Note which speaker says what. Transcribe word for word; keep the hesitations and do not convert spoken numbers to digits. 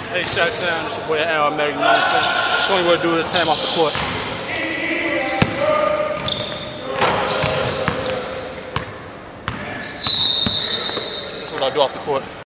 Speaker 1: Hey, Shot-Town, it's your boy Al Meg, you know what I'm saying? Showing you what to do this time off the court. That's what I do off the court.